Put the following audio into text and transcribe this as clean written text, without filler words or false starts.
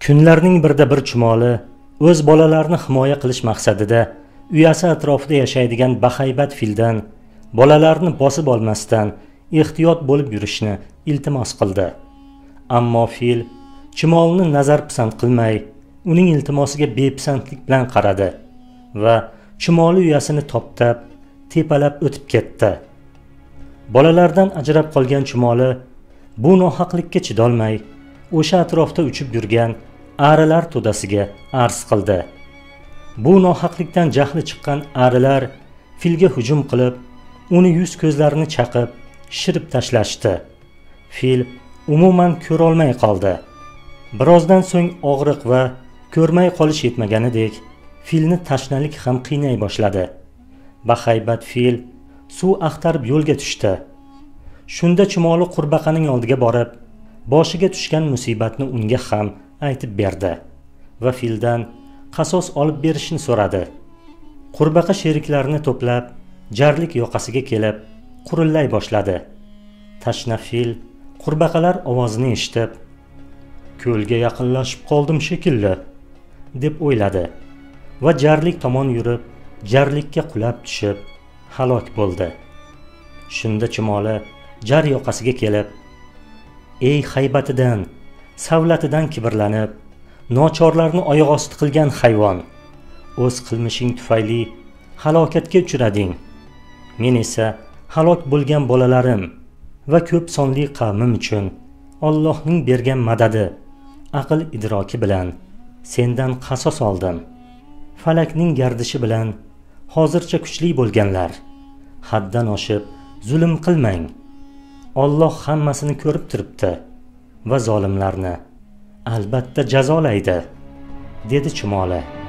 Kunlarning birida bir chumoli o'z bolalarini himoya qilish maqsadida uyasi atrofida yashaydigan bahaybat fildan bolalarni bosib olmasdan ehtiyot bo'lib yurishni iltimos qildi. Ammo fil chumolni nazar pisand qilmay, uning iltimosiga bepisandlik bilan qaradi va chumoli uyasini toptab, tepalab o'tib ketdi. Bolalardan ajrab qolgan chumoli bu nohaqlikka chidolmay, o'sha atrofda uchib yurgan arilar to'dasiga arz qildi. Bu nohaqlikdan jahli chiqqan arilar filga hujum qilib, uni yuz ko'zlarini chaqib, shirib tashlashdi. Fil umuman ko'ra olmay qoldi. Birozdan so'ng og'riq va ko'rmay qolish yetmaganidek, filni tashnalik ham qiynay boshladi. Bahaybat fil suv axtarib yo'lga tushdi. Shunda chumoli qurbaqaning oldiga borib, boshiga tushgan musibatni unga ham aytib berdi va fildan qasos olib berishni so'radi. Qurbaqa sheriklarini to'plab, jarlik yoqasiga kelib, qurillay boshladi. Tashna fil qurbaqalar ovozini eshitib, "Ko'lga yaqinlashib qoldim shekilli", deb o'yladi va jarlik tomon yurib, jarlikka qulab tushib, halok bo'ldi. Shunda chumoli jar yoqasiga kelib, "Ey haybatidan, savlatidan kibrlanib, nochorlarni oyoq osti qilgan hayvon, o'z qilmishing tufayli halokatga uchrading. Men esa halok bo'lgan bolalarim va ko'p sonli qavmim uchun Allohning bergan madadi, aql idroki bilan sendan qasos oldim. Falakning gardishi bilan hozircha kuchli bo'lganlar, haddan oshib zulm qilmang. Alloh hammasini ko'rib turibdi va zolimlarni albatta jazolaydi", dedi chumoli.